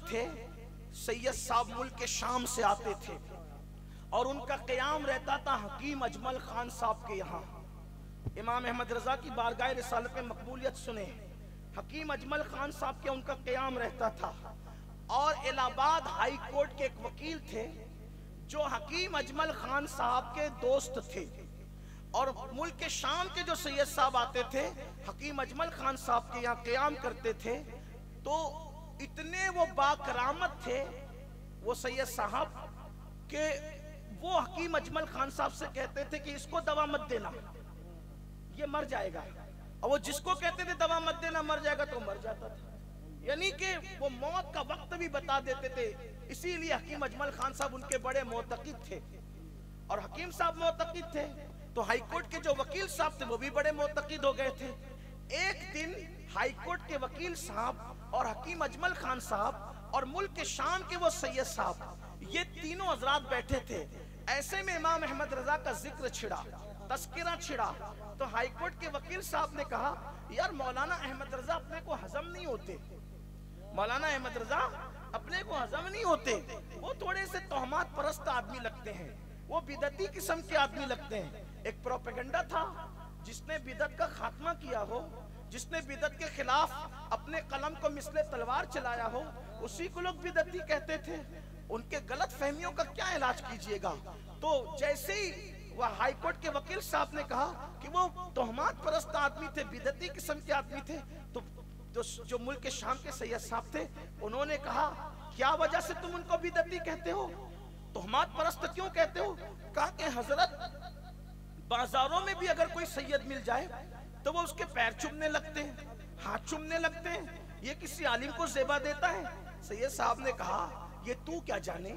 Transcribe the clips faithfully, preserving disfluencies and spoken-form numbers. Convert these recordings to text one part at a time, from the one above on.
थे सैयद साहब मुल्क के शाम से आते थे और उनका क़याम रहता था हकीम अजमल खान साहब के यहाँ। इमाम अहमद रजा की बारगाह रिसालत में मकबूलियत सुने, हकीम अजमल खान साहब के उनका क़याम रहता था। और इलाहाबाद हाई कोर्ट के एक वकील थे जो हकीम अजमल खान साहब के दोस्त थे, और मुल्क के शाम के जो सैयद साहब आते थे हकीम अजमल खान साहब के यहाँ क़याम करते थे। तो इतने वो बाकरामत थे वो सैयद साहब के, वो हकीम अजमल खान साहब से कहते थे कि इसको दवा मत देना, ये मर जाएगा। और वो जिसको कहते थे दवा मत देना मर जाएगा तो मर जाता था, यानी कि वो मौत का वक्त भी बता देते थे। इसीलिए हकीम अजमल खान साहब उनके बड़े मोतक़िद थे, और हकीम साहब मोतक़िद थे तो हाईकोर्ट के जो वकील साहब थे वो भी बड़े मोतक़िद हो गए थे। एक दिन हाईकोर्ट के वकील साहब और हकीम अजमल खान साहब और मुल्क के शाम के वो सैयद साहब, ये तीनों हजरात बैठे थे। ऐसे में इमाम अहमद रजा का जिक्र छिड़ा, तस्किरा छिड़ा, तो हाईकोर्ट के वकील साहब ने कहा यार मौलाना अहमद रजा अपने को हजम नहीं होते, मौलाना अहमद रजा अपने को हजम नहीं होते, वो थोड़े से तोहमात परस्त आदमी लगते हैं, वो बिदती किस्म के आदमी लगते हैं। एक प्रोपेगेंडा था जिसने बिदत का खात्मा किया हो, जिसने बिदत के खिलाफ अपने कलम को मिसले तलवार चलाया हो, उसी को लोग बिदती कहते थे। उनके गलत फहमियों का क्या इलाज कीजिएगा। तो जैसे ही वह हाईकोर्ट के वकील साहब ने कहा कि वो तोहमात परस्त आदमी थे, बिदती किस्म के आदमी थे, तो जो, जो मुल्क के शाम के सैयद साहब थे उन्होंने कहा क्या वजह से तुम उनको बिदती कहते हो, तोहमात परस्त क्यों कहते हो। कहा कि हजरत बाजारों में भी अगर कोई सैयद मिल जाए तो वो उसके पैर चूमने लगते हैं, हाथ चूमने लगते हैं, ये किसी आलिम को ज़ेबा देता है। सैयद साहब ने कहा ये तू क्या जाने,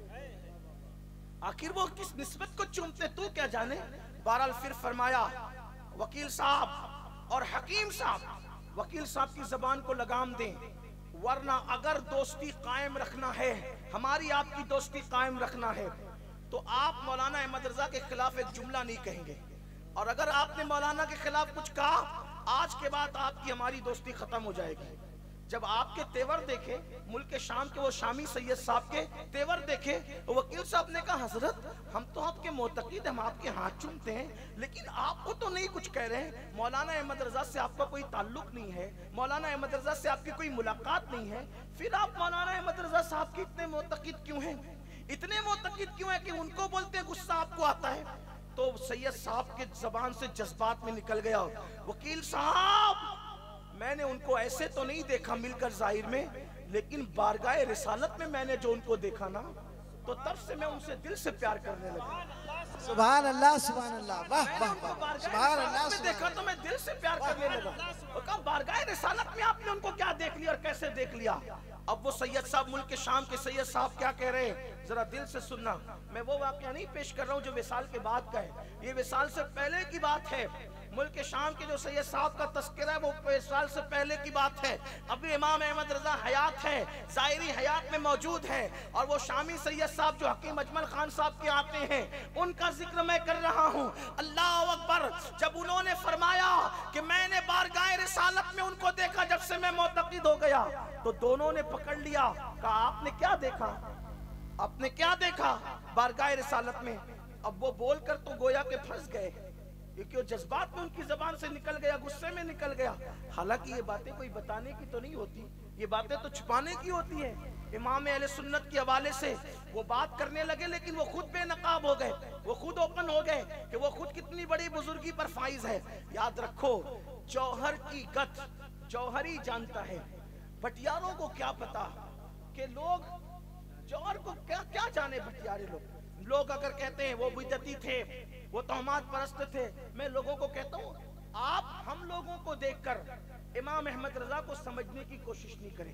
आखिर वो किस निस्बत को चूमते तू क्या जाने। बहरहाल फिर फरमाया वकील साहब और हकीम साहब, वकील साहब की जबान को लगाम दें, वरना अगर दोस्ती कायम रखना है, हमारी आपकी दोस्ती कायम रखना है, तो आप मौलाना अहमद रजा के खिलाफ एक जुमला नहीं कहेंगे, और अगर आपने मौलाना के खिलाफ कुछ कहा आज के बाद आपकी हमारी दोस्ती खत्म हो जाएगी। जब आपके तेवर देखे, मुल्क के शाम के वो शामी सैयद साहब के तेवर देखे, तो वकील साहब ने कहा हजरत हम तो आपके मोतक़िद, हम आपके हाथ चूमते हैं, लेकिन आपको तो नहीं कुछ कह रहे हैं, मौलाना अहमद रजा से आपका कोई ताल्लुक नहीं है, मौलाना अहमद रजा से आपकी कोई मुलाकात नहीं है, फिर आप मौलाना अहमद रजा साहब के इतने मोतक़िद क्यों हैं, इतने मोतक़िद क्यों है कि उनको बोलते हैं गुस्सा आपको आता है। तो सैयद साहब के जबान से जज्बात में निकल गया, वकील साहब मैंने उनको ऐसे तो नहीं देखा मिलकर जाहिर में, लेकिन बारगाह रिसालत में मैंने जो उनको देखा ना, तो तब से मैं उनसे दिल से प्यार करने लगा। सुभान अल्लाह सुभान अल्लाह, वाह वाह वाह, सुभान अल्लाह। में देखा तो मैं दिल से प्यार करने लगा। और कहा बारगाह रिसालत में आपने उनको क्या देख लिया और कैसे देख लिया। अब वो सैयद साहब, मुल्क के शाम के सैयद साहब क्या कह रहे हैं जरा दिल से सुनना। मैं वो वाकया नहीं पेश कर रहा हूँ जो विसाल के बाद का है, ये विसाल से पहले की बात है। मुल्क के शाम के जो सैयद साहब का तस्करा है वो विसाल से पहले की बात है। अभी इमाम अहमद रजा हयात है, ज़ाहिरी हयात में मौजूद है, और वो शामी सैयद साहब जो हकीम अजमल खान साहब के आते हैं उनका जिक्र मैं कर रहा हूँ। अल्लाह अकबर। जब उन्होंने फरमाया कि मैंने बारगाह रिसालत में उनको देखा जब से मैं मोतक़िद हो गया, तो दोनों ने पकड़ लिया, कहा आपने क्या देखा, आपने क्या देखा बारगाह रिसालत में। अब वो बोलकर तो गोया के फंस गए, क्योंकि वो जज्बात में उनकी जबान से निकल गया, गुस्से में निकल गया। हालांकि ये बातें कोई बताने की तो नहीं होती, ये बातें तो छुपाने की होती है। इमाम अहले सुन्नत के हवाले से वो बात करने लगे, लेकिन वो खुद बेनकाब हो गए, वो खुद ओपन हो गए कि वो खुद कितनी बड़ी बुजुर्गी पर फाइज है। याद रखो जौहर की गत जौहर ही जानता है, भटियारों को क्या पता कि लोग जौहर को क्या क्या जाने। भटियारे लोग लोग अगर कहते हैं वो बिदती थे, वो तोहमात परस्त थे, मैं लोगों को कहता हूँ आप हम लोगों को देखकर इमाम अहमद रजा को समझने की कोशिश नहीं करें।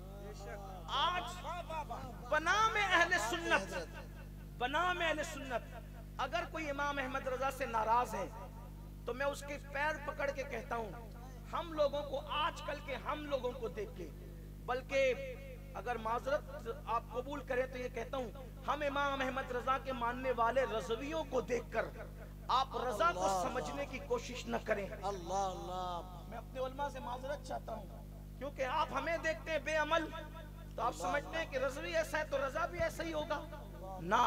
आज बना में अहले सुन्नत, बना में अहले सुन्नत अगर कोई इमाम अहमद रजा से नाराज है तो मैं उसके पैर पकड़ के कहता हूँ हम लोगों को, आजकल के हम लोगों को देख के, बल्कि अगर माजरत आप कबूल करें तो ये कहता हूँ हम इमाम अहमद रजा के मानने वाले रज़वियों को देखकर आप रजा को समझने की कोशिश न करें। अल्लाह अल्लाह। मैं अपने उलमा से माजरत चाहता हूँ, क्योंकि आप हमें देखते हैं बेअमल, तो आप समझते हैं कि रज़वी ऐसा है तो रजा भी ऐसा ही होगा ना।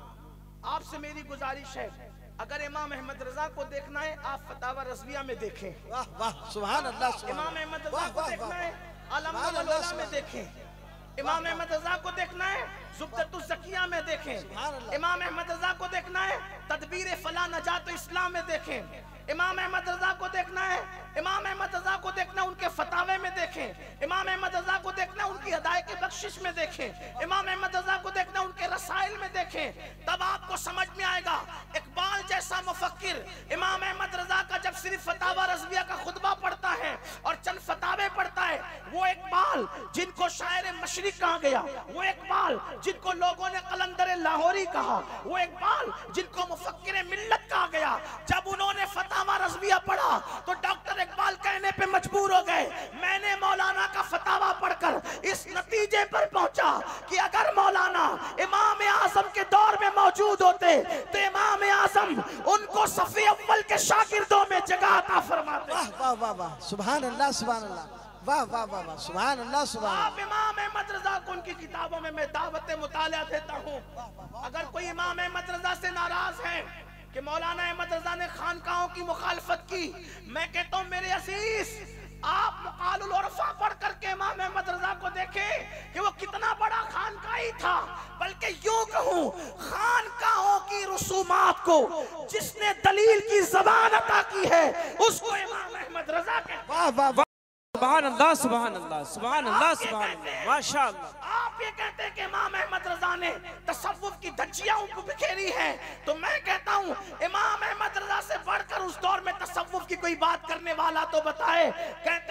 आपसे मेरी गुजारिश है, अगर इमाम अहमद रजा को देखना है आप फतावा रज़विया में देखें। वाह वाह सुभान अल्लाह। इमाम अहमद रजा को देखना है अलमुल उलमा में देखें। इमाम अहमद रजा को देखना है ज़ुब्दतुल ज़किया में देखें। इमाम अहमद रजा को देखना है तदबीर फला नजात इस्लाम में देखें। इमाम अहमद रजा को देखना है इमाम अहमद रजा को देखना उनके फतावे में देखें। इमाम अहमद रजा को देखना उनकी हदायत की बख्शिश में देखें। इमाम अहमद रजा को देखना उनके रसाइल में देखें। तब आपको समझ में आएगा। इकबाल जैसा मुफक्किर इमाम अहमद रजा का जब सिर्फ फतावा रज़विया का खुतबा पढ़ता है और चंद फतावे पढ़ता है, वो इकबाल जिनको शायर मशरिक कहा गया, वो इकबाल जिनको लोगों ने कलंदर लाहौरी कहा, वो इकबाल जिनको मुफक्किर मिल्लत कहा गया, जब उन्होंने फतावा रज़विया पढ़ा तो डॉक्टर इकबाल कहने पे मजबूर हो गए, मैंने मौलाना का फतावा पढ़कर इस नतीजे पर पहुंचा कि अगर मौलाना इमाम आज़म के दौर में मौजूद होते तो इमाम आज़म उनको सफ़ी अव्वल के शागिर्दों में जगह अता फरमाते। वाह वाह वाह वाह सुभान अल्लाह सुभान अल्लाह। वाह वाह वाह वाह सुभान अल्लाह सुभान। आप इमाम अहमद रजा को उनकी किताबों में मैं दावत मुताला देता हूँ। अगर कोई इमाम अहमद रजा से नाराज है कि मौलाना अहमद रजा ने खानकाहों की मुखालफत की, मैं कहता हूँ मेरे अजीज आप मुकालुल उरफा पढ़ करके इमाम अहमद रजा को देखें कि वो कितना बड़ा खानकाही था। बल्कि यूं कहूं खानकाहों की रसूमात को जिसने दलील की ज़बान अता की है उसको इमाम अहमद रजा कहते हैं। वाह वाह वाह सुभान अल्लाह सुभान अल्लाह सुभान अल्लाह सुभान अल्लाह माशाअल्लाह। आप ये कहते हैं कि इमाम अहमद रजा ने तसव्वुफ की धज्जियां उनको बिखेरी हैं, तो मैं कहता हूँ इमाम अहमद रजा से बढ़कर उस दौर में तसव्वुफ की कोई बात करने वाला तो बताए। कहते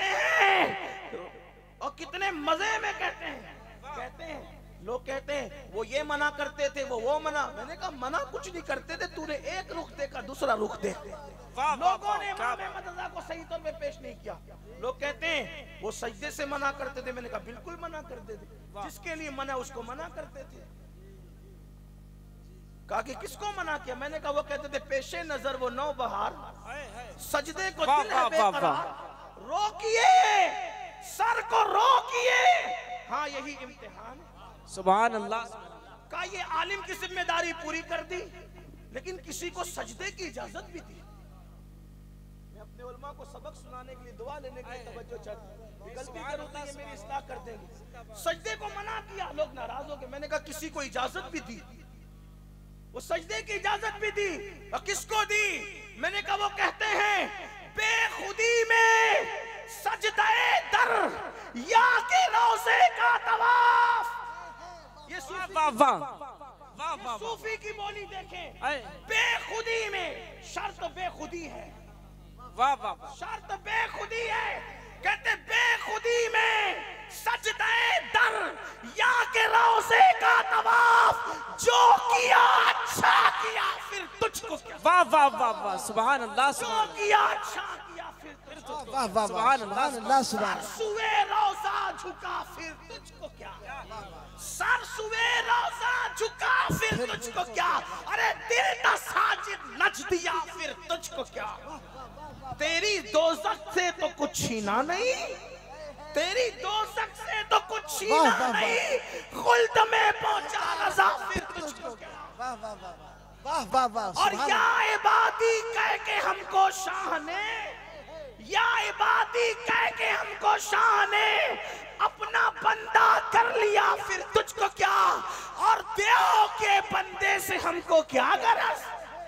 हैं और कितने मजे में कहते हैं, कहते हैं लोग कहते हैं वो ये मना करते थे वो वो मना। मैंने कहा मना कुछ नहीं करते थे, तूने एक रुख देखा दूसरा रुख देख। लोगों ने इमाम अहमद रजा को सही तौर पे पेश नहीं किया। लोग कहते हैं वो सजदे से मना करते थे, मैंने कहा बिल्कुल मना करते थे, जिसके लिए मना उसको मना करते थे। कहा कि किसको मना किया, मैंने कहा वो कहते थे पेशे नजर वो नौ बहार, सजदे को दिल है बेकरार, रोकिए सर को रोकिए, हाँ यही इम्तिहान है। सुभान अल्लाह। का ये आलिम की जिम्मेदारी पूरी कर दी, लेकिन किसी को सजदे की इजाजत भी दी। मैं अपने उलमा को सबक सुनाने के लिए दुआ लेने के लिए तवज्जो चाहती, गलती करूं तो ये मेरी इस्लाह कर देंगे। सजदे को मना किया, लोग नाराज हो गए। मैंने कहा किसी को इजाजत भी दी, वो सजदे की इजाजत भी दी। और किसको दी, मैंने कहा वो कहते हैं बेखुदी में सजदे दर या के रोज़े का तवाफ। ये सूफी वाह वाह वाह वाह सूफी की बोली देखें, बेखुदी में शर्त बेखुदी है, वाह वाह शर्त बेखुदी है। कहते बेखुदी में सजदे दर या के रोज़े का तवाफ, जो किया अच्छा किया फिर तुझको क्या। वाह वाह वाह वाह सुभान अल्लाह जो किया अच्छा किया फिर तुझको क्या। वाह वाह सुभान अल्लाह सुभान। सुवे रोज़ा झुका फिर तुझको क्या, सर सुवे रोज़ा झुका फिर तुझको क्या। अरे दिल का साजिद नच दिया फिर तुझको क्या। तेरी दोज़ख से तो कुछ छीना नहीं, तेरी दोज़ख से तो कुछ छीना नहीं, खुल्द में पहुंचा रज़ा फिर तुझको क्या। वाह वाह वाह वाह वाह वाह। और या इबादी कह के हमको शाह ने, या इबादी कह के हमको शाह ने अपना बंदा कर लिया फिर तुझको क्या। और देव के बंदे से हमको क्या गरज।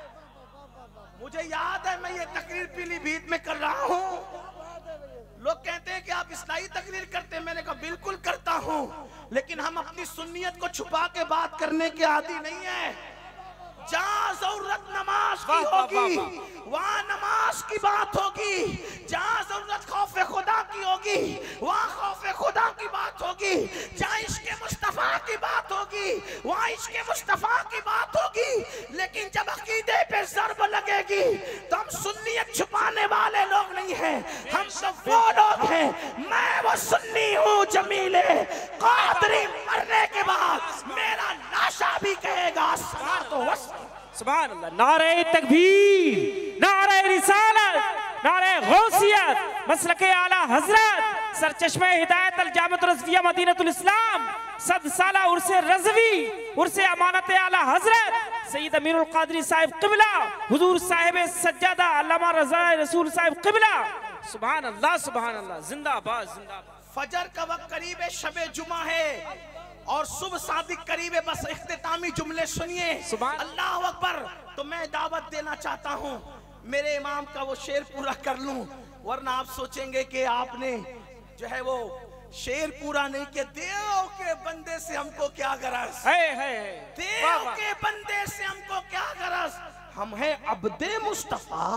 मुझे याद है मैं ये तकरीर पीलीभीत में कर रहा हूँ। लोग कहते हैं कि आप इस्लाही तकरीर करते हैं, मैंने कहा बिल्कुल करता हूँ, लेकिन हम अपनी सुन्नियत को छुपा के बात करने के आदी नहीं है। जहाँ जरूरत नमाज की होगी वहाँ नमाज की बात होगी, जहाँ जरूरत खौफ खुदा की होगी वहाँ खौफ खुदा की बात होगी, जहाँ इश्क़ मुस्तफ़ा की बात होगी वहाँ इश्क़ मुस्तफ़ा की बात होगी। लेकिन जब अकीदे पे ज़र्ब लगेगी तो हम सुन्नियत छुपाने वाले लोग नहीं हैं, हम सब वो लोग हैं। मैं वो सुन्नी हूँ जमीले क़ादरी, मरने के बाद मेरा लाशा भी कहेगा तो वस। सुभान अल्लाह। नारे तकबीर, नारे रिसालत, नारे गौसियत, मसलके आला हजरत, सरचश्मे हिदायत अल जामिअतुल रज़विया मदीनतुल इस्लाम। सद साला उर्से रज़वी उर्से अमानत आला हजरत सईद अमीरुल कादरी साहिब क़िबला हुजूर साहिब सज्जादा अल्लामा रज़ा रसूल साहिब क़िबला। सुभान अल्लाह सुभान अल्लाह, जिंदाबाद जिंदाबाद। फजर का वक्त करीब है, शबे जुमा है और सुबह सादिक करीब है। बस इख्तितामी जुमले सुनिए, अल्लाह अकबर। तो मैं दावत देना चाहता हूँ, मेरे इमाम का वो शेर पूरा कर लूं, वरना आप सोचेंगे कि आपने जो है वो शेर पूरा नहीं किया। देव के बंदे से हमको क्या गरज है, है, है। देव के बंदे से हमको क्या गरज, हम हैं अब्दे मुस्तफा,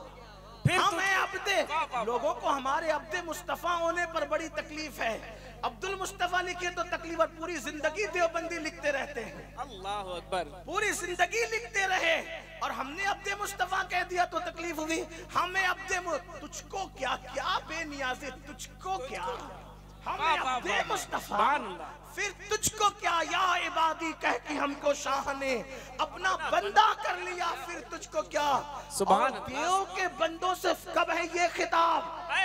हम हैं अब्दे। लोगों को हमारे अब्दे मुस्तफा होने पर बड़ी तकलीफ है। अब्दुल मुस्तफा लिखे तो तकलीफ, और पूरी जिंदगी देवबंदी लिखते रहते हैं। अल्लाह अकबर, पूरी जिंदगी लिखते रहे और हमने अब्दे मुस्तफा कह दिया तो तकलीफ हुई। हमें अब्दे तुझको क्या क्या बेनियाज़ी, तुझको क्या, हमें अब्दे मुस्तफा, फिर तुझको क्या या इबादी कह के हमको शाह ने अपना बंदा कर लिया, फिर तुझको क्या। सुभान देव के बंदों से कब है ये खिताब,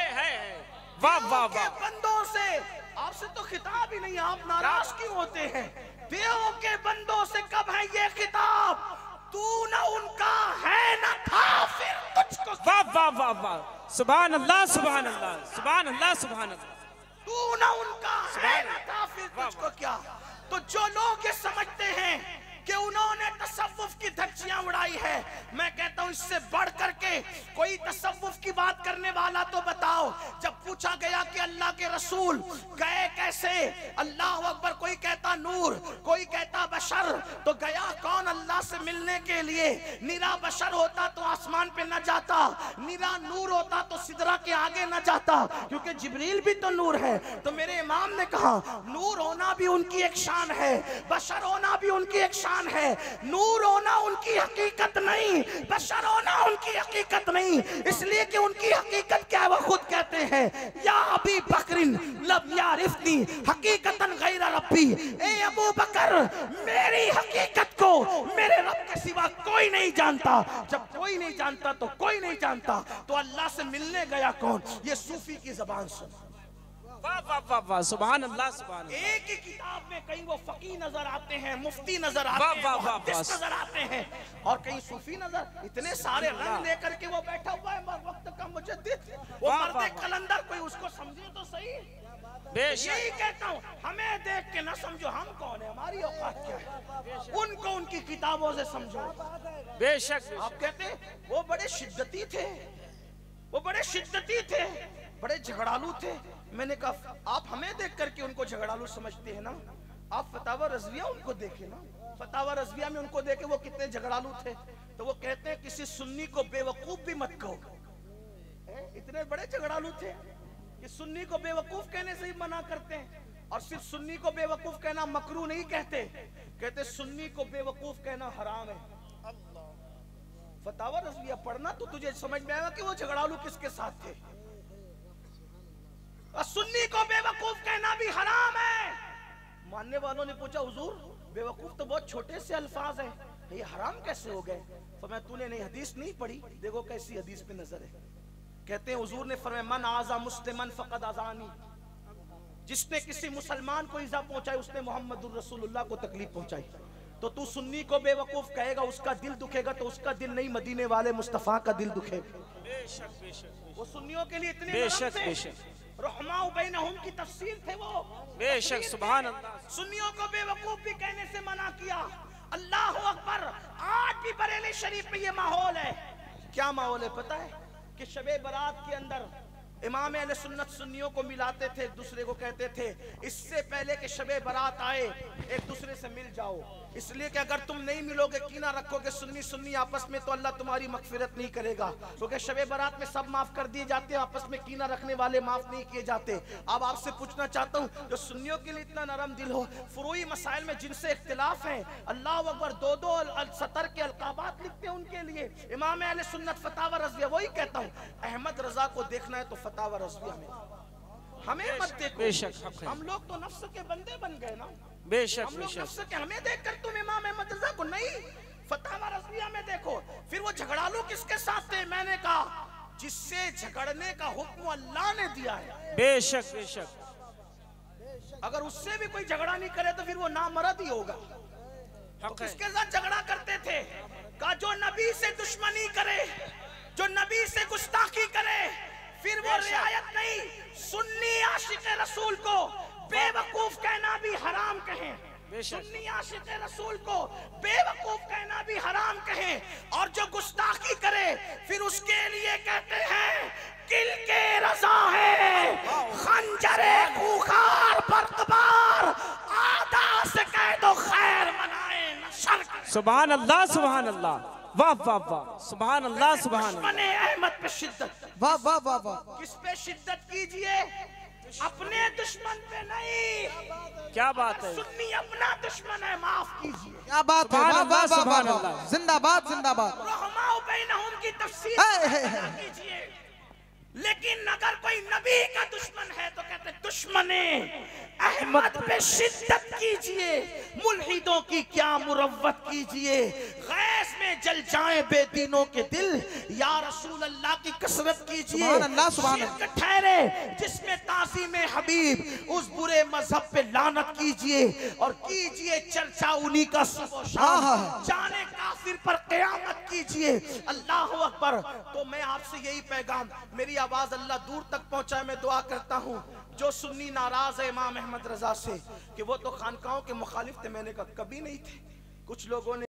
वाह वाह वाह, बंदों से आपसे तो खिताब ही नहीं, आप नाराज क्यों होते हैं। देव के बंदों से कब है ये खिताब, तू ना उनका है ना था, फिर तुझको। वाह वाह वाह वाह, सुभान अल्लाह सुभान अल्लाह सुभान अल्लाह सुभान अल्लाह। तू ना उनका है ना था, फिर तुझको क्या। तो जो लोग ये समझते हैं कि उन्होंने तसव्वुफ की धज्जियां उड़ाई है, मैं कहता हूं इससे बढ़ करके कोई तसव्वुफ की बात करने वाला तो बताओ। जब पूछा गया कि अल्लाह के रसूल गए कैसे, अल्लाह अकबर, कोई कहता नूर, कोई कहता बशर, तो गया कौन अल्लाह से मिलने के लिए। निरा बशर होता तो आसमान पे न जाता, निरा नूर होता तो सिदरा के आगे न जाता, क्योंकि जिब्रील भी तो नूर है। तो मेरे इमाम ने कहा नूर होना भी उनकी एक शान है, बशर होना भी उनकी एक शान है। नूर होना उनकी हकीकत नहीं, बशर होना उनकी हकीकत नहीं, इसलिए कि उनकी हकीकत क्या है, वो खुद कहते हैं या अबी बकरिन लब यारिफनी हकीकतन गैर रब्बी। ए अबू बकर, मेरी हकीकत को मेरे रब के सिवा कोई नहीं जानता। जब कोई नहीं जानता तो कोई नहीं जानता, तो अल्लाह से मिलने गया कौन। ये सूफी की जबान सुन। वाह वाह वाह वाह, सुभान अल्लाह सुभान अल्लाह। एक ही किताब में कहीं वो फकीह नजर आते हैं, मुफ्ती नजर आते हैं, मुहद्दिस नजर आते हैं, और कहीं सूफी नजर। इतने सारे रंग लेकर के वो बैठा हुआ है, वक्त का मुजद्दिद, वो मर्दे कलंदर, कोई उसको समझे तो सही। यही कहता हूँ, हमें देख के ना समझो हम कौन है, हमारी औकात क्या है, उनको उनकी किताबों से समझो। बेशक आप कहते वो बड़े शिद्दती थे, वो बड़े शिद्दती थे, बड़े झगड़ालू थे। मैंने कहा आप हमें देख करके उनको झगड़ालू समझते हैं ना, आप फतावा रज़विया उनको देखे ना, फतावा रज़विया में उनको देखे वो कितने झगड़ालू थे। तो वो कहते हैं किसी सुन्नी को बेवकूफ भी मत कहो। इतने बड़े झगड़ालू थे कि सुन्नी को बेवकूफ कहने से ही मना करते हैं। और सिर्फ सुन्नी को बेवकूफ कहना मकरू नहीं कहते, कहते सुन्नी को बेवकूफ कहना हराम है। फतावा रज़विया पढ़ना तो तुझे समझ में आएगा कि वो झगड़ालू किसके साथ थे। सुन्नी को बेवकूफ कहना भी हराम है। मानने वालों ने पूछा हुजूर बेवकूफ तो बहुत छोटे से अल्फाज हैं, ये हराम कैसे हो गए। फरमाया तूने नहीं हदीस नहीं पढ़ी, देखो कैसी हदीस पे नजर है। कहते हैं हुजूर ने फरमाया मन आजा मुस्लिमन फकद आजानी, जिसने किसी मुसलमान को इजा पहुंचाई उसने मोहम्मदुर रसूलुल्लाह को तकलीफ पहुंचाई। तो तू सुन्नी को बेवकूफ कहेगा, उसका दिल दुखेगा, तो उसका दिल नहीं मदीने वाले मुस्तफा का दिल दुखेगा। बेशक बेशक, वो सुन्नियों के लिए इतने बेशक बेशक रहमाउ बैनहुम की तफसीर थे वो। बेशक सुभान अल्लाह। सुन्नियों को बेवकूफ भी कहने से मना किया। अल्लाह अकबर। आज भी बरेली शरीफ में ये माहौल है। क्या माहौल है पता है कि शबे बारात के अंदर इमाम अहले सुन्नत सुन्नियों को मिलाते थे, एक दूसरे को कहते थे इससे पहले कि शबे बारात आए एक दूसरे से मिल जाओ, इसलिए कि अगर तुम नहीं मिलोगे, कीना रखोगे सुन्नी सुन्नी आपस में, तो अल्लाह तुम्हारी मगफिरत नहीं करेगा। क्योंकि शबे बारात में सब माफ कर दिए जाते हैं, आपस में कीना रखने वाले माफ नहीं किए जाते। अब आपसे पूछना चाहता हूँ जो सुन्नियों के लिए इतना नरम दिल हो, फुरूई मसाइल में जिनसे इख्तिलाफ है, अल्लाह अकबर, दो दो सतर के अलकाबात लिखते हैं उनके लिए। इमाम अहले सुन्नत फतावा रज़विया, वही कहता हूँ अहमद रजा को देखना है तो फतावा रज़विया में, हमें मत देखो। बेशक हम लोग तो नफ्स के बंदे बन गए ना। बेशक हम लोग नफ्स के, हमें देखकर तुम इमाम अहमद रजा को नहीं, फतावा रज़विया में देखो। फिर वो झगड़ालू किसके साथ थे, मैंने कहा जिससे झगड़ने का हुक्म अल्लाह ने दिया है। बेशक बेशक अगर उससे भी कोई झगड़ा नहीं करे तो फिर वो नामर्द ही होगा। तो किसके साथ झगड़ा करते थे? कहा जो नबी से दुश्मनी करे, जो नबी से गुस्ताखी करे, फिर वो रियायत नहीं। सुन्नी आशिक रसूल को बेवकूफ कहना भी हराम कहें, सुन्नी आशिक रसूल को बेवकूफ कहना भी हराम कहें, और जो गुस्ताखी करे फिर उसके लिए कहते हैं किल के रजा है, खंजरे खूंखार बर्कबार, आदा से कह दो खैर मनाए न शर। सुभान अल्लाह, सुभान अल्लाह, वाह वाह वाह, सुभान अल्लाह, सुभान अल्लाह। अहमद पे शिद्दत, वाह वाह वाह वाह। किस पे शिद्दत कीजिए? अपने दुश्मन पे नहीं। क्या बात है? सुन्नी अपना दुश्मन है, माफ कीजिए। क्या बात है? वाह वाह वाह वाह वाह, जिंदाबाद जिंदाबाद। रहमाओ बैनहुम की तफसीर कीजिए। लेकिन अगर कोई नबी का दुश्मन है तो कहते दुश्मने अहमद पे शिद्दत कीजिए, मुल्हिदों की क्या मुरव्वत कीजिए, गैस में जल जाए बेदीनों के दिल, या रसूल अल्लाह की कसरत कीजिए। शिर्क ठहरे जिसमें ताज़ीम हबीब, उस बुरे मजहब पे लानत कीजिए और कीजिए चर्चा उन्हीं का सुबह शाम, जाने काफिर पर क़यामत कीजिए। अल्लाह अकबर। तो मैं आपसे यही पैगाम, मेरी आवाज अल्लाह दूर तक पहुंचाए, मैं दुआ करता हूं। जो सुन्नी नाराज है इमाम अहमद रजा से कि वो तो खानकाहों के मुखालिफ थे, मैंने कहा कभी नहीं थे। कुछ लोगों ने